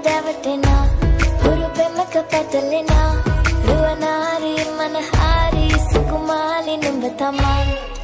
දැවටෙනා හුරු පෙමක පැටලෙනා රුවනාරි මනහාරි සුකුමාලි නුඹ තමා